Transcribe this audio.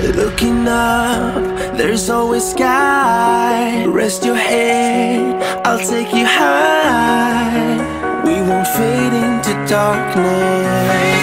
Looking up, there's always sky. Rest your head, I'll take you high. We won't fade into darkness.